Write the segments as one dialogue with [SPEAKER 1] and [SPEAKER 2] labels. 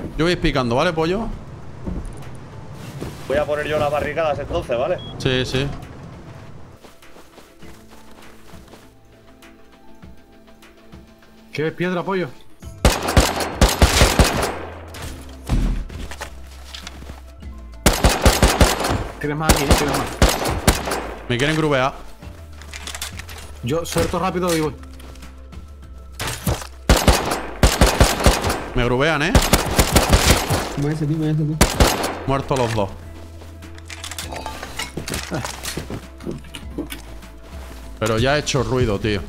[SPEAKER 1] Yo voy picando, ¿vale, pollo?
[SPEAKER 2] Voy a poner yo las barricadas entonces, ¿vale?
[SPEAKER 1] Sí, sí.
[SPEAKER 3] ¿Qué piedra, pollo? Tienes más aquí, tienes más.
[SPEAKER 1] Me quieren grubear.
[SPEAKER 3] Yo suelto rápido y voy.
[SPEAKER 1] Me grubean, ¿eh?
[SPEAKER 4] Váyase tú, váyase tú.
[SPEAKER 1] Muertos los dos. Pero ya he hecho ruido, tío.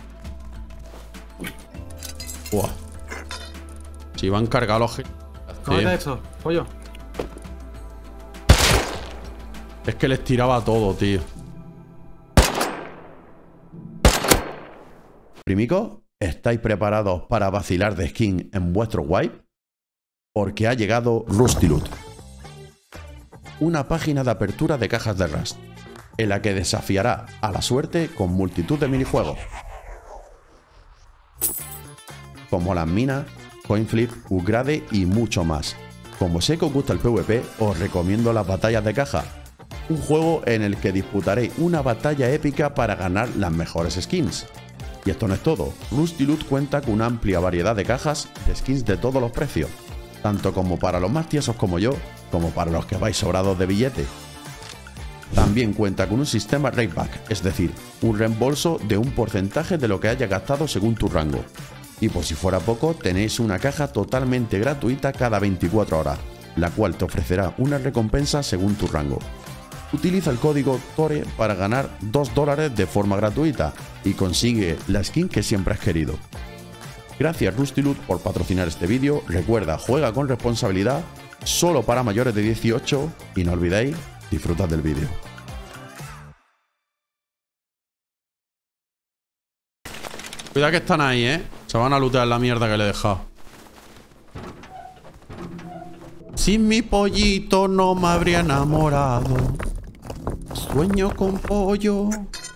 [SPEAKER 1] Buah. Si van cargados los...
[SPEAKER 3] ¿Cómo es esto, pollo?
[SPEAKER 1] Es que les tiraba todo, tío. Primicos, ¿estáis preparados para vacilar de skin en vuestro wipe? Porque ha llegado Rusty Loot, una página de apertura de cajas de Rust, en la que desafiará a la suerte con multitud de minijuegos, como las minas, coinflip, upgrade y mucho más. Como sé que os gusta el PvP, os recomiendo las batallas de caja, un juego en el que disputaréis una batalla épica para ganar las mejores skins. Y esto no es todo, Rusty Loot cuenta con una amplia variedad de cajas de skins de todos los precios, tanto como para los más tiesos como yo, como para los que vais sobrados de billete. También cuenta con un sistema rateback, es decir, un reembolso de un porcentaje de lo que hayas gastado según tu rango. Y por si fuera poco, tenéis una caja totalmente gratuita cada 24 horas, la cual te ofrecerá una recompensa según tu rango. Utiliza el código TORE para ganar $2 de forma gratuita y consigue la skin que siempre has querido. Gracias Rusty Loot por patrocinar este vídeo. Recuerda, juega con responsabilidad, solo para mayores de 18 y no olvidéis, disfrutad del vídeo. Cuidado que están ahí, se van a lootear la mierda que le he dejado. Sin mi pollito no me habría enamorado. Sueño con pollo.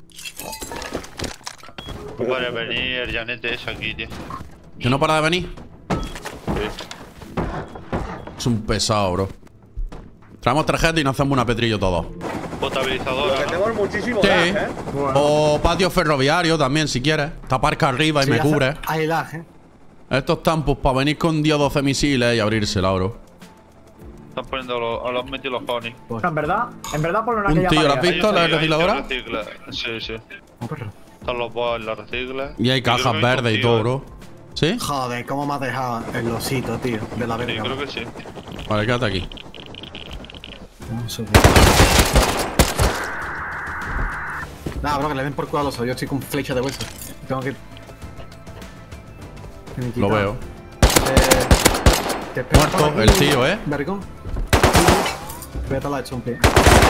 [SPEAKER 5] No para venir el Janete es aquí, tío.
[SPEAKER 1] ¿Que no para de venir?
[SPEAKER 5] Sí.
[SPEAKER 1] Es un pesado, bro. Traemos tarjeta y nos hacemos una petrillo todos.
[SPEAKER 5] Potabilizador.
[SPEAKER 2] Lo que tenemos muchísimo
[SPEAKER 1] Sí.
[SPEAKER 2] lag, ¿eh?
[SPEAKER 3] Bueno.
[SPEAKER 1] O patio ferroviario también, si quieres. Taparca arriba y me cubre.
[SPEAKER 3] Hay lag,
[SPEAKER 1] Estos están pues para venir con 10 o 12 misiles y abrírsela, bro.
[SPEAKER 5] Están poniendo los metido los ponies.
[SPEAKER 6] En verdad por una
[SPEAKER 1] Un
[SPEAKER 6] que
[SPEAKER 1] tío, ¿lo has
[SPEAKER 6] llamaría.
[SPEAKER 1] visto? ¿La recicladora?
[SPEAKER 5] Sí, sí.
[SPEAKER 3] Oh, perro.
[SPEAKER 5] Están los bots en la recicla.
[SPEAKER 1] Y hay cajas verdes y todo, bro. ¿Sí?
[SPEAKER 3] Joder, cómo me has dejado el osito, tío, de la
[SPEAKER 5] Sí,
[SPEAKER 3] verga.
[SPEAKER 5] creo que sí.
[SPEAKER 1] Vale, quédate aquí.
[SPEAKER 3] Nah, bro, que le den por culo al oso. Yo estoy con flecha de hueso. Tengo que...
[SPEAKER 1] Lo veo.
[SPEAKER 3] Te espero
[SPEAKER 1] Muerto
[SPEAKER 3] por aquí,
[SPEAKER 1] el tío,
[SPEAKER 3] Vergón. Vete a la hecho un pie.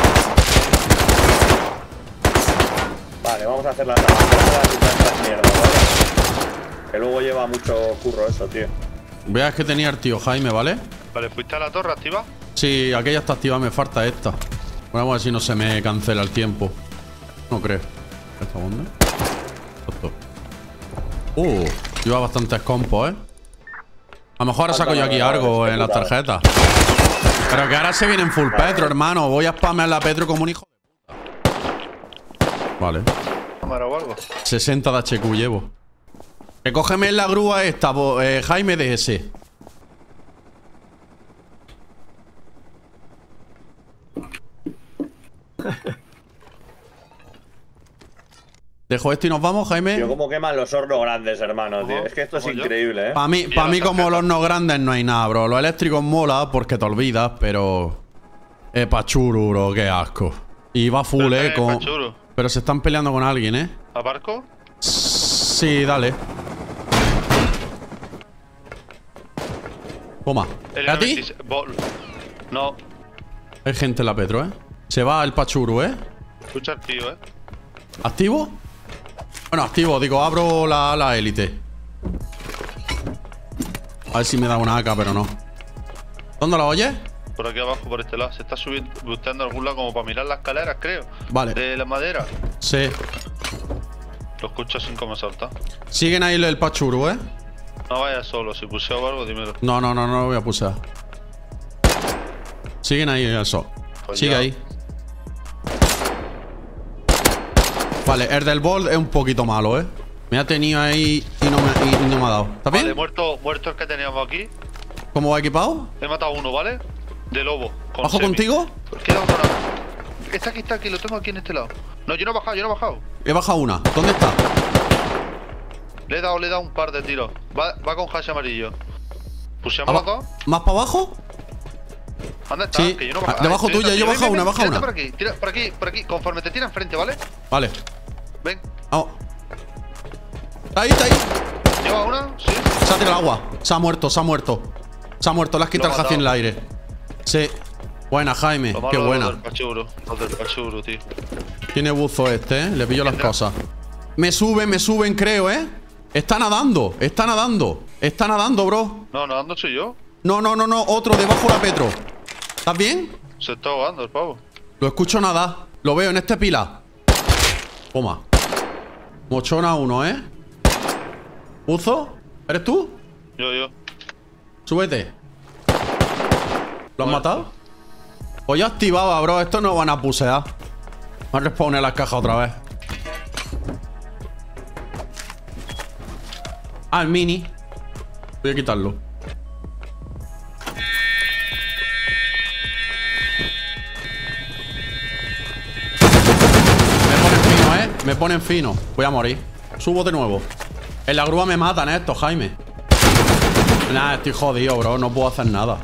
[SPEAKER 2] Vale, vamos a hacer la trabajada y estas mierdas, ¿vale? Que luego lleva mucho curro eso, tío.
[SPEAKER 1] Veas que tenía el tío Jaime, ¿vale?
[SPEAKER 5] Vale, ¿fuiste a la torre activa?
[SPEAKER 1] Sí, aquella está activa, me falta esta. Bueno, vamos a ver si no se me cancela el tiempo. No creo. ¿Esta dónde? Esto. Lleva bastantes compos, A lo mejor ahora saco yo aquí algo en las tarjetas. Pero que ahora se viene en full petro, hermano. Voy a spamear la petro como un hijo de puta. Vale.
[SPEAKER 5] ¿Cámara o algo?
[SPEAKER 1] 60 de HQ llevo. Recógeme en la grúa esta, Jaime de ese. Dejo esto y nos vamos, Jaime.
[SPEAKER 2] Tío, cómo queman los hornos grandes, hermano, tío. Es que esto es increíble, ¿eh?
[SPEAKER 1] Para mí como los no grandes no hay nada, bro. Los eléctricos mola porque te olvidas, pero... pachuru, bro, qué asco. Y va full, con... Pero se están peleando con alguien,
[SPEAKER 5] ¿A barco?
[SPEAKER 1] Sí, dale. Toma. ¿A ti?
[SPEAKER 5] No.
[SPEAKER 1] Hay gente en la petro, Se va el pachuru,
[SPEAKER 5] Escucha el tío,
[SPEAKER 1] ¿Activo? Bueno, activo, digo, abro la élite. A ver si me da una AK, pero no. ¿Dónde la oyes?
[SPEAKER 5] Por aquí abajo, por este lado. Se está subiendo, buscando algún lado como para mirar las escaleras, creo.
[SPEAKER 1] Vale.
[SPEAKER 5] De la madera.
[SPEAKER 1] Sí.
[SPEAKER 5] Lo escucho sin cómo salta.
[SPEAKER 1] Siguen ahí el pachuru,
[SPEAKER 5] No, No vayas solo, si puseo algo, dímelo.
[SPEAKER 1] No lo voy a pulsar. Siguen ahí, eso.
[SPEAKER 5] Pues
[SPEAKER 1] Sigue
[SPEAKER 5] ya.
[SPEAKER 1] ahí. Vale, el del bol es un poquito malo, ¿eh? Me ha tenido ahí y no me ha dado. ¿Está bien?
[SPEAKER 5] Vale, muerto el que teníamos aquí.
[SPEAKER 1] ¿Cómo va equipado?
[SPEAKER 5] He matado uno, ¿vale? De lobo. Con
[SPEAKER 1] ¿Bajo
[SPEAKER 5] semi.
[SPEAKER 1] contigo?
[SPEAKER 5] Queda uno. Está aquí, lo tengo aquí en este lado. No, yo no he bajado.
[SPEAKER 1] He bajado una. ¿Dónde está?
[SPEAKER 5] Le he dado un par de tiros. Va con hash amarillo. Puseamos los dos.
[SPEAKER 1] ¿Más para abajo?
[SPEAKER 5] ¿Dónde está?
[SPEAKER 1] Sí.
[SPEAKER 5] Que yo no bajo.
[SPEAKER 1] Debajo tuya, yo he bajado una, baja una.
[SPEAKER 5] Por aquí. Conforme te tira enfrente, ¿vale?
[SPEAKER 1] Vale.
[SPEAKER 5] Ven.
[SPEAKER 1] Vamos. Está ahí.
[SPEAKER 5] ¿Lleva una? Sí.
[SPEAKER 1] Se ha tirado al agua. Se ha muerto. Le has quitado el
[SPEAKER 5] Lo ha
[SPEAKER 1] jazz en el
[SPEAKER 5] matado.
[SPEAKER 1] aire. Sí. Buena, Jaime.
[SPEAKER 5] Lo malo
[SPEAKER 1] Qué buena.
[SPEAKER 5] Los del pachuro, tío.
[SPEAKER 1] Tiene buzo este, ¿eh? Le pillo las cosas. Me suben, creo, ¿eh? Está nadando, bro.
[SPEAKER 5] No, nadando soy yo.
[SPEAKER 1] No. Otro debajo de la Petro. ¿Estás bien?
[SPEAKER 5] Se está ahogando el pavo.
[SPEAKER 1] Lo escucho nadar. Lo veo en este pilar. Toma. Mochona uno, ¿eh? ¿Buzo? ¿Eres tú?
[SPEAKER 5] Yo.
[SPEAKER 1] Súbete. ¿Lo has
[SPEAKER 5] Muerto.
[SPEAKER 1] matado? Pues ya activaba, bro. Estos no van a pusear. Van a respawnar las cajas otra vez. Ah, el mini. Voy a quitarlo. Me ponen fino, ¿eh? Me ponen fino. Voy a morir. Subo de nuevo. En la grúa me matan estos, Jaime. Nah, estoy jodido, bro. No puedo hacer nada.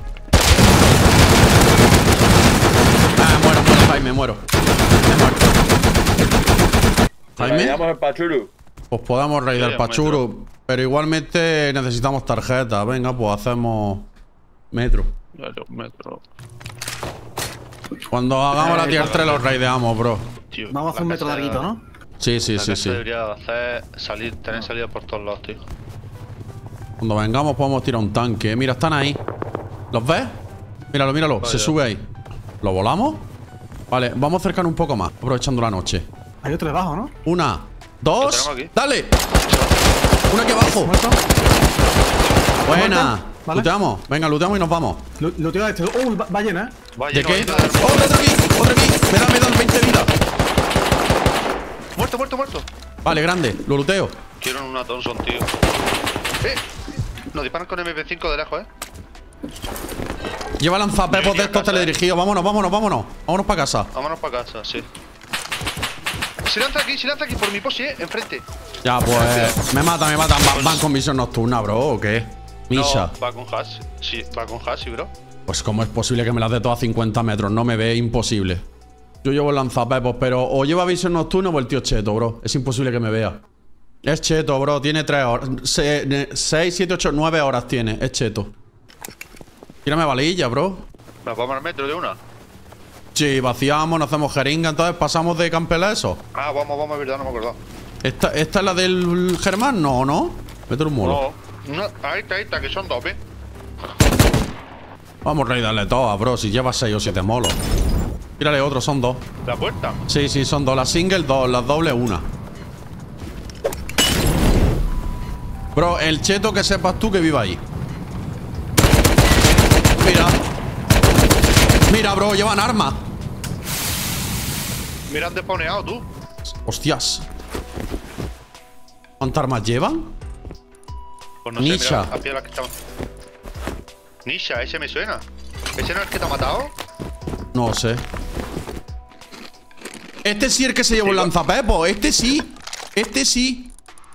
[SPEAKER 1] Muero, Jaime, muero. Me he muerto. ¿Jaime?
[SPEAKER 2] Raidamos el Pachuru.
[SPEAKER 1] Pues podamos raidar
[SPEAKER 5] Sí,
[SPEAKER 1] Pachuru. Pero igualmente necesitamos tarjetas. Venga, pues hacemos metro.
[SPEAKER 5] Claro, metro.
[SPEAKER 1] Cuando hagamos la tier 3 los raideamos, bro.
[SPEAKER 5] Tío,
[SPEAKER 3] Vamos a hacer un
[SPEAKER 5] la
[SPEAKER 3] metro
[SPEAKER 5] casa-
[SPEAKER 3] larguito, ¿no?
[SPEAKER 1] Sí, sí,
[SPEAKER 5] la
[SPEAKER 1] sí,
[SPEAKER 5] casa
[SPEAKER 1] sí.
[SPEAKER 5] debería hacer tener salida por todos lados, tío.
[SPEAKER 1] Cuando vengamos podemos tirar un tanque. Mira, están ahí. ¿Los ves? Míralo. Se
[SPEAKER 5] Vaya.
[SPEAKER 1] sube ahí. ¿Lo volamos? Vale, vamos a acercarnos un poco más, aprovechando la noche.
[SPEAKER 3] Hay otro debajo, ¿no?
[SPEAKER 1] Una, dos.
[SPEAKER 5] tenemos aquí.
[SPEAKER 1] ¡Dale! Una aquí abajo.
[SPEAKER 3] ¿Muerto?
[SPEAKER 1] Buena.
[SPEAKER 3] Muerto, vale.
[SPEAKER 1] Luteamos. Venga, luteamos y nos vamos.
[SPEAKER 3] Lo tiro a este. Va llena, ¿eh?
[SPEAKER 5] Vaya,
[SPEAKER 1] ¿De
[SPEAKER 5] no,
[SPEAKER 1] qué?
[SPEAKER 5] no,
[SPEAKER 1] ¡Oh, otro aquí! Me dan 20 vidas.
[SPEAKER 5] Muerto.
[SPEAKER 1] Vale, grande. Lo luteo.
[SPEAKER 5] Quiero una Thompson, tío. Nos disparan con MP5 de lejos,
[SPEAKER 1] Lleva lanzapepos de estos
[SPEAKER 5] casa,
[SPEAKER 1] teledirigidos. Vámonos. Vámonos para casa.
[SPEAKER 5] Vámonos para casa, sí. Se lanza aquí por mi posi, enfrente.
[SPEAKER 1] Ya, pues. Me matan. Van con visión nocturna, bro, ¿o qué? Misha.
[SPEAKER 5] No, va con hash. Sí, va con hash, sí, bro.
[SPEAKER 1] Pues, ¿cómo es posible que me las dé todas a 50 metros? No me ve, imposible. Yo llevo el lanzapepos, pero o lleva visión nocturna o el tío Cheto, bro. Es imposible que me vea. Es Cheto, bro. Tiene 3 horas. 6, 7, 8, 9 horas tiene. Es Cheto. Tírame valilla, bro.
[SPEAKER 5] ¿Nos vamos al metro de una?
[SPEAKER 1] Sí, vaciamos, nos hacemos jeringa, entonces pasamos de campela a eso.
[SPEAKER 5] Ah, vamos, es verdad, no me acordaba.
[SPEAKER 1] ¿Esta es la del Germán? No. Vete un molo.
[SPEAKER 5] No, ahí está, que son dos, ¿ves?
[SPEAKER 1] Vamos a raidarle todas, bro. Si llevas 6 o 7 molos. Tírale otro, son 2.
[SPEAKER 5] La puerta.
[SPEAKER 1] Sí, son 2. Las single, 2. Las dobles, 1. Bro, el cheto que sepas tú que viva ahí. Mira, bro, llevan armas.
[SPEAKER 5] Mira, han despawneado, tú.
[SPEAKER 1] Hostias. ¿Cuántas armas llevan?
[SPEAKER 5] Pues no
[SPEAKER 1] Nisha.
[SPEAKER 5] sé, mira, aquí las que estaban. Nisha, ese me suena. ¿Ese no es el que te ha matado?
[SPEAKER 1] No sé. Este sí es el que se llevó el lanzapepo. Este sí.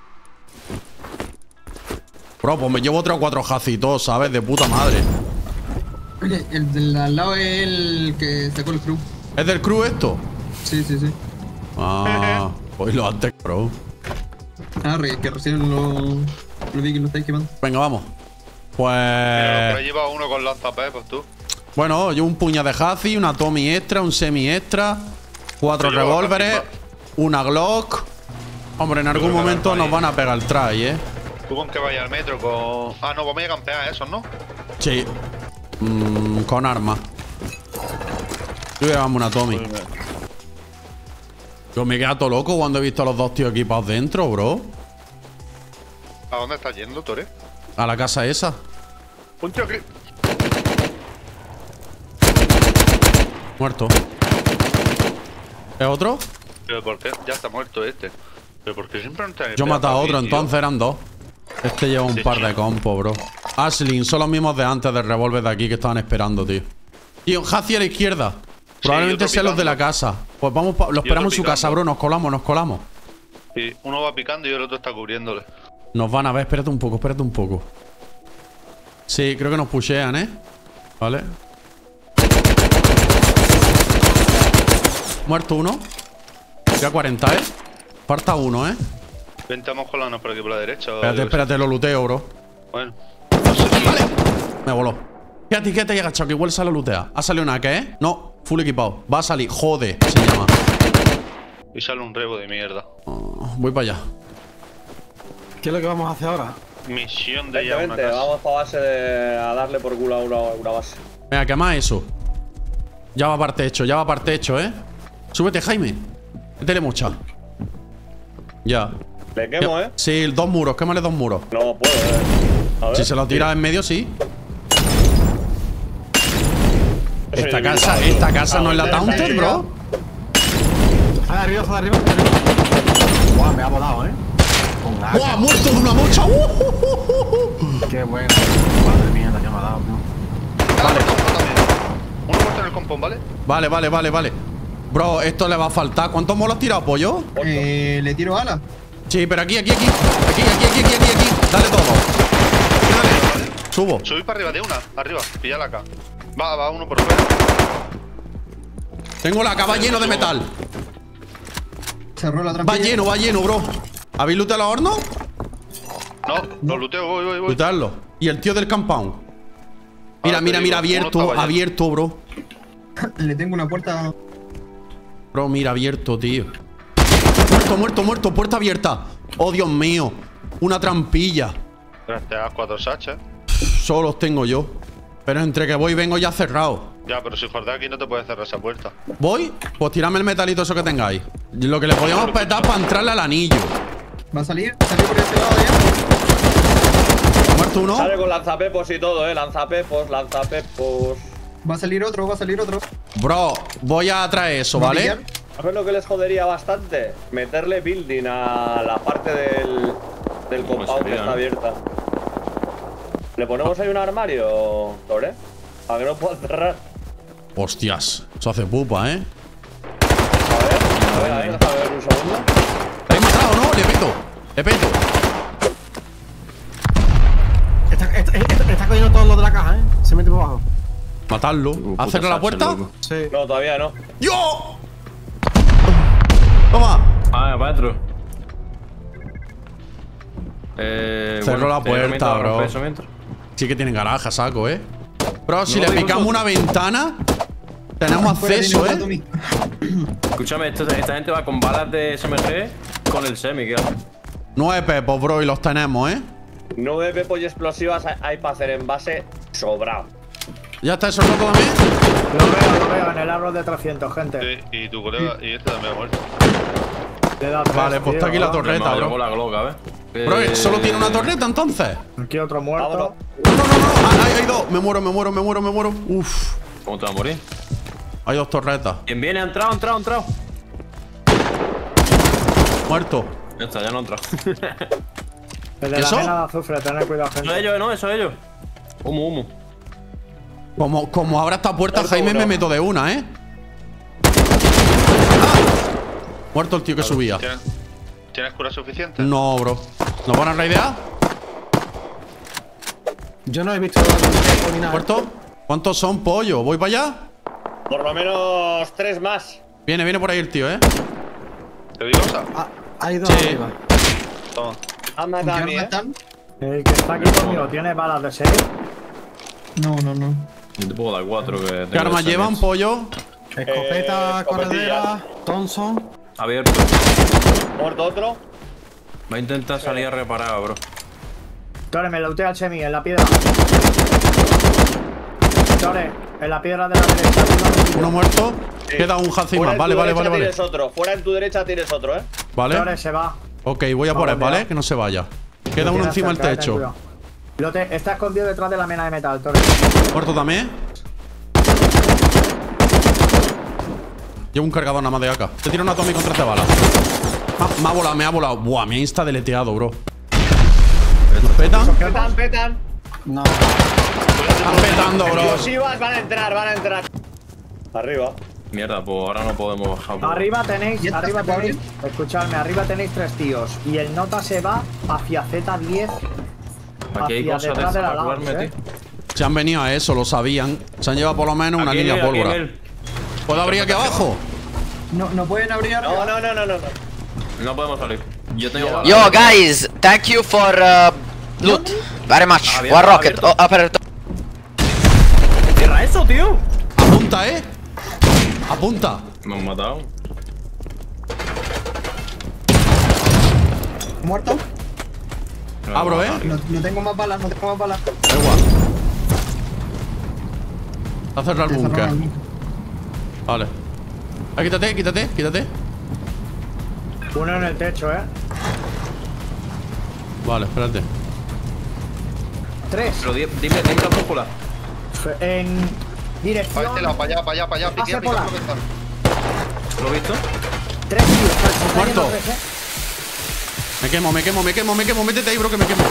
[SPEAKER 1] Bro, pues me llevo 3 o 4 jacitos, ¿sabes? De puta madre.
[SPEAKER 4] Oye, el del al lado es el que sacó el crew.
[SPEAKER 1] ¿Es del crew esto?
[SPEAKER 4] Sí.
[SPEAKER 1] Ah, pues lo antes, bro.
[SPEAKER 4] Ah, que recién lo vi que lo estáis quemando.
[SPEAKER 1] Venga, vamos.
[SPEAKER 5] Pero
[SPEAKER 1] Pues.
[SPEAKER 5] lleva uno con lanzapepos, tú.
[SPEAKER 1] Bueno, yo un puñado de Hazi, una Tommy extra, un semi extra, 4
[SPEAKER 5] Yo llevo
[SPEAKER 1] revólveres,
[SPEAKER 5] Hazi,
[SPEAKER 1] una Glock. Hombre, en algún
[SPEAKER 5] creo que
[SPEAKER 1] momento
[SPEAKER 5] van
[SPEAKER 1] nos
[SPEAKER 5] ahí.
[SPEAKER 1] van a pegar el try,
[SPEAKER 5] Tú con que vaya al metro con. Ah, no, vamos a campear esos, ¿no?
[SPEAKER 1] Sí. Con armas. Yo llevamos una Tommy. Yo me he quedado todo loco cuando he visto a los dos tíos equipados dentro, bro.
[SPEAKER 5] ¿A dónde estás yendo, Tore?
[SPEAKER 1] A la casa esa.
[SPEAKER 5] Un tío que...
[SPEAKER 1] Muerto. ¿Es otro?
[SPEAKER 5] Pero ¿por qué? Ya está muerto este. Pero ¿por qué siempre no está?
[SPEAKER 1] Yo he matado a otro, entonces eran dos. Este lleva un par de compos, bro. Ashley, son los mismos de antes del revólver de aquí que estaban esperando, tío. Tío, Hacia a la izquierda. Probablemente sean los de la casa. Pues vamos, lo esperamos en su casa, bro. Nos colamos, nos colamos.
[SPEAKER 5] Sí, uno va picando y el otro está cubriéndole.
[SPEAKER 1] Nos van a ver, espérate un poco, espérate un poco. Sí, creo que nos pushean, ¿eh? Vale. Muerto uno. Ya 40, ¿eh? Falta uno, ¿eh?
[SPEAKER 5] Ventamos colando por aquí por la derecha.
[SPEAKER 1] Espérate, espérate, lo luteo, bro.
[SPEAKER 5] Bueno.
[SPEAKER 1] Vale. Me voló. Quédate, quédate ahí agachado, que igual sale a lootear. Ha salido una, ¿qué, eh? No, full equipado. Va a salir. Jode, se llama.
[SPEAKER 5] Y sale un rebo de mierda.
[SPEAKER 1] Voy para allá.
[SPEAKER 3] ¿Qué es lo que vamos a hacer ahora?
[SPEAKER 5] Misión de
[SPEAKER 2] Vente,
[SPEAKER 5] ya una
[SPEAKER 2] vente,
[SPEAKER 5] casa.
[SPEAKER 2] vamos para base a darle por culo a una base.
[SPEAKER 1] Venga, ¿qué más eso? Ya va parte hecho, ya va parte hecho, ¿eh? Súbete, Jaime. Métele mucha. Ya.
[SPEAKER 2] Le quemo, ¿eh?
[SPEAKER 1] Sí, 2 muros, quémale 2 muros.
[SPEAKER 2] No puedo, A ver.
[SPEAKER 1] Si se lo tira en medio, sí.
[SPEAKER 2] Eso
[SPEAKER 1] Esta
[SPEAKER 2] es
[SPEAKER 1] casa,
[SPEAKER 2] limitado.
[SPEAKER 1] esta casa no es la Taunted, bro.
[SPEAKER 3] Está de arriba, está de arriba. Guau, me ha volado, Con
[SPEAKER 1] ¡Buah!
[SPEAKER 3] agua.
[SPEAKER 1] ¡Muerto de una mocha!
[SPEAKER 3] Qué bueno. Madre mía, la que me ha dado, bro.
[SPEAKER 5] Vale. Uno muerto en el compón, ¿vale?
[SPEAKER 1] Vale, vale, vale, vale. Bro, esto le va a faltar. ¿Cuántos molos has tirado, pollo?
[SPEAKER 4] Le tiro ala.
[SPEAKER 1] Sí, pero aquí. Aquí. Dale todo. Dale. Subo.
[SPEAKER 5] Subí para arriba de una. Arriba. Píllala acá. Va uno por fuera.
[SPEAKER 1] Tengo la AK, va lleno de metal.
[SPEAKER 4] Cerró la
[SPEAKER 1] Va
[SPEAKER 4] trampilla.
[SPEAKER 1] lleno, bro. ¿Habéis looteado los hornos?
[SPEAKER 5] No, lo luteo, voy.
[SPEAKER 1] Lootearlo. Y el tío del compound. Mira,
[SPEAKER 5] Ahora te
[SPEAKER 1] mira,
[SPEAKER 5] digo,
[SPEAKER 1] mira,
[SPEAKER 5] uno
[SPEAKER 1] abierto,
[SPEAKER 5] estaba allá.
[SPEAKER 1] abierto, bro.
[SPEAKER 4] Le tengo una puerta.
[SPEAKER 1] Bro, mira, abierto, tío. Muerto, puerta abierta. Oh, Dios mío. Una trampilla.
[SPEAKER 5] Te das 4 sachas.
[SPEAKER 1] Solo los tengo yo. Pero entre que voy y vengo ya cerrado.
[SPEAKER 5] Ya, pero si jordás aquí no te puedes cerrar esa puerta.
[SPEAKER 1] ¿Voy? Pues tirame el metalito eso que tengáis. Lo que le podíamos petar para entrarle al anillo.
[SPEAKER 4] Va a salir por este lado ya.
[SPEAKER 1] ¿Muerto uno?
[SPEAKER 2] Sale con lanzapepos y todo, lanzapepos.
[SPEAKER 4] Va a salir otro.
[SPEAKER 1] Bro, voy a traer eso,
[SPEAKER 4] ¿Va a
[SPEAKER 1] ¿vale?
[SPEAKER 4] pillar?
[SPEAKER 2] ¿Sabes lo que les jodería bastante? Meterle building a la parte del compound que está abierta. ¿Le ponemos ahí un armario, Tore? Para que no pueda cerrar.
[SPEAKER 1] Hostias, eso hace pupa, ¿eh?
[SPEAKER 2] A ver, un segundo.
[SPEAKER 1] ¿Le he matado, no? Le peto.
[SPEAKER 3] Está cogiendo todo lo de la caja, Se mete por abajo.
[SPEAKER 1] Matarlo. ¿Ha cerrado la puerta?
[SPEAKER 3] Sí.
[SPEAKER 2] No, todavía no.
[SPEAKER 1] ¡Yo! Toma.
[SPEAKER 7] Ah, para adentro.
[SPEAKER 1] Cerró la puerta, bro.
[SPEAKER 7] Eso mientras.
[SPEAKER 1] Sí que tienen garaje, saco, ¿eh? Bro, si le picamos una ventana, tenemos acceso,
[SPEAKER 4] Fuera,
[SPEAKER 1] ¿eh?
[SPEAKER 4] tiene un gato,
[SPEAKER 7] Escúchame, esta gente va con balas de SMG con el semi, ¿qué hace?
[SPEAKER 1] 9 pepos, bro, y los tenemos, ¿eh?
[SPEAKER 2] 9 pepos y explosivas hay para hacer en base sobrado.
[SPEAKER 1] ¿Ya está eso roto también?
[SPEAKER 6] Lo veo en el árbol de 300, gente.
[SPEAKER 5] Sí, y tu colega, y este también ha muerto.
[SPEAKER 6] Le da tres,
[SPEAKER 1] Vale, pues está aquí la
[SPEAKER 6] tío.
[SPEAKER 1] torreta,
[SPEAKER 7] Me llevo
[SPEAKER 1] bro.
[SPEAKER 7] la Glock, a ver.
[SPEAKER 1] Bro, ¿solo tiene una torreta entonces?
[SPEAKER 6] Aquí otro muerto.
[SPEAKER 2] Vámonos.
[SPEAKER 1] No. Hay dos. Me muero. Uf.
[SPEAKER 7] ¿Cómo te va a morir?
[SPEAKER 1] Hay 2 torretas.
[SPEAKER 7] ¿Quién viene? Ha entrado.
[SPEAKER 1] Muerto.
[SPEAKER 7] Ya está, ya no ha entrado.
[SPEAKER 6] El de
[SPEAKER 1] ¿Eso?
[SPEAKER 6] la mena de azufre, tened cuidado,
[SPEAKER 7] Eso es
[SPEAKER 6] gente.
[SPEAKER 7] ellos, ¿no? Eso es ellos. Humo.
[SPEAKER 1] Como abra esta puerta,
[SPEAKER 2] Muerto
[SPEAKER 1] Jaime
[SPEAKER 2] uno.
[SPEAKER 1] me meto de una, ¿eh? ¡Ah! Muerto el tío que subía.
[SPEAKER 5] ¿Tienes cura suficiente?
[SPEAKER 1] No, bro. ¿Nos van a raidear?
[SPEAKER 3] Yo no he visto ni nada.
[SPEAKER 1] ¿Muerto? ¿Cuántos son, pollo? ¿Voy para allá?
[SPEAKER 2] Por lo menos 3 más.
[SPEAKER 1] Viene por ahí el tío, ¿eh?
[SPEAKER 5] ¿Te digo cosa?
[SPEAKER 3] Hay dos
[SPEAKER 1] Sí.
[SPEAKER 3] arriba.
[SPEAKER 5] Toma.
[SPEAKER 2] Han
[SPEAKER 4] ¿Con
[SPEAKER 2] matado
[SPEAKER 4] qué
[SPEAKER 2] a mí,
[SPEAKER 4] arma están?
[SPEAKER 6] El que está aquí conmigo, ¿tiene balas de 6?
[SPEAKER 4] No.
[SPEAKER 7] Yo te puedo dar 4 que tengo
[SPEAKER 1] ¿Qué armas
[SPEAKER 7] de
[SPEAKER 1] llevan,
[SPEAKER 7] SMG.
[SPEAKER 1] pollo?
[SPEAKER 3] Escopeta,
[SPEAKER 2] escopetilla.
[SPEAKER 3] corredera, Thompson.
[SPEAKER 7] Abierto.
[SPEAKER 2] Muerto otro.
[SPEAKER 7] Va a intentar salir a reparar, bro.
[SPEAKER 6] Tore, me lootea el semi en la piedra. Tore, en la piedra de la derecha.
[SPEAKER 1] Uno muerto. Queda un Hansi
[SPEAKER 2] Fuera
[SPEAKER 1] más.
[SPEAKER 2] en
[SPEAKER 1] Vale.
[SPEAKER 2] tu derecha tienes otro. Fuera en tu derecha tienes otro,
[SPEAKER 1] Vale.
[SPEAKER 6] Tore, se va.
[SPEAKER 1] Ok, voy a por él,
[SPEAKER 6] Vale,
[SPEAKER 1] ¿vale?
[SPEAKER 6] mira.
[SPEAKER 1] Que no se vaya. Queda uno
[SPEAKER 6] Tiene
[SPEAKER 1] encima del
[SPEAKER 6] cerca, ten
[SPEAKER 1] techo.
[SPEAKER 6] cuidado. Está escondido detrás de la mena de metal, Tore.
[SPEAKER 1] Muerto también. Llevo un cargador nada más de AK. Te tiro un Atomic con 13 balas. Me ha volado, me ha volado. Buah, me ha insta-deleteado, bro. ¿Nos petan?
[SPEAKER 2] Petan.
[SPEAKER 4] No.
[SPEAKER 1] Están petando, bro.
[SPEAKER 2] Explosivas, van a entrar. Arriba.
[SPEAKER 7] Mierda, pues ahora no podemos bajar. bro.
[SPEAKER 6] Arriba tenéis, escuchadme, arriba tenéis 3 tíos. Y el nota se va hacia Z10.
[SPEAKER 7] Aquí hay
[SPEAKER 6] hacia
[SPEAKER 7] cosas de
[SPEAKER 6] detrás de la
[SPEAKER 7] para
[SPEAKER 6] lounge,
[SPEAKER 7] curarme, tío.
[SPEAKER 1] Se han venido a eso, lo sabían. Se han llevado por lo menos una
[SPEAKER 7] Aquí,
[SPEAKER 1] línea de
[SPEAKER 7] aquí,
[SPEAKER 1] pólvora.
[SPEAKER 7] él.
[SPEAKER 1] ¿Puedo abrir aquí abajo?
[SPEAKER 4] No pueden abrir arriba.
[SPEAKER 2] No.
[SPEAKER 7] No podemos salir. Yo tengo balas.
[SPEAKER 8] Yo, guys, thank you for loot. Very much.
[SPEAKER 7] Abierto,
[SPEAKER 8] One rocket.
[SPEAKER 7] abierto.
[SPEAKER 8] Oh, aperto.
[SPEAKER 7] ¡Cierra eso, tío!
[SPEAKER 1] Apunta, Apunta.
[SPEAKER 7] Me han matado.
[SPEAKER 4] Muerto.
[SPEAKER 1] Abro,
[SPEAKER 4] No tengo más balas,
[SPEAKER 1] Da igual. Está cerrado el búnker. Vale. Quítate.
[SPEAKER 6] Uno en el techo,
[SPEAKER 1] Vale, espérate.
[SPEAKER 6] 3.
[SPEAKER 7] Pero dime la brújula.
[SPEAKER 6] En
[SPEAKER 5] Para
[SPEAKER 6] dirección.
[SPEAKER 5] este lado, para allá.
[SPEAKER 6] Pase
[SPEAKER 5] Piquea,
[SPEAKER 6] por la-
[SPEAKER 5] piquea.
[SPEAKER 7] ¿Lo he visto?
[SPEAKER 6] 3 tíos. Se está
[SPEAKER 1] Muerto.
[SPEAKER 6] yendo 3,
[SPEAKER 1] Me quemo. Métete ahí, bro, que me quemo.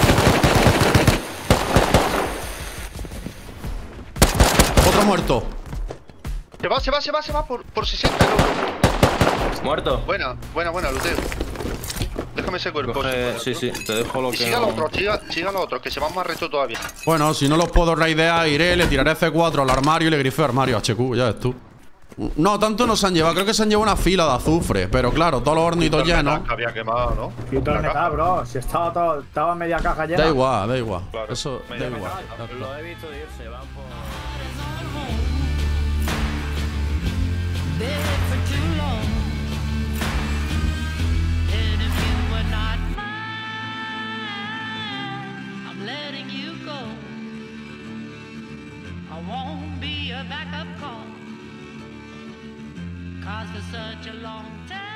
[SPEAKER 1] Otro muerto.
[SPEAKER 5] Se va por 60, ¿no?
[SPEAKER 7] Muerto.
[SPEAKER 5] Buena, luteo. Déjame ese cuerpo.
[SPEAKER 7] Coge, sí, te dejo lo
[SPEAKER 5] Y
[SPEAKER 7] que.
[SPEAKER 5] siga
[SPEAKER 7] no-
[SPEAKER 5] los otros, siga los otros, que se van más retos todavía.
[SPEAKER 1] Bueno, si no los puedo raidear, iré, le tiraré C4 al armario y le grifeo armario HQ, ya ves tú. No, tanto no se han llevado, creo que se han llevado una fila de azufre. Pero claro, todos los hornitos llenos.
[SPEAKER 5] Que había quemado, ¿no?
[SPEAKER 6] Quito el
[SPEAKER 5] La
[SPEAKER 6] metal,
[SPEAKER 5] caja.
[SPEAKER 6] bro. Si estaba media caja llena.
[SPEAKER 1] Da igual.
[SPEAKER 5] Claro,
[SPEAKER 1] Eso, da
[SPEAKER 5] media
[SPEAKER 1] igual.
[SPEAKER 5] metal.
[SPEAKER 1] Ya está.
[SPEAKER 7] Lo he visto irse, van por.
[SPEAKER 9] Bed for too long. And if you were not mine, I'm letting you go. I won't be a backup call. 'Cause for such a long time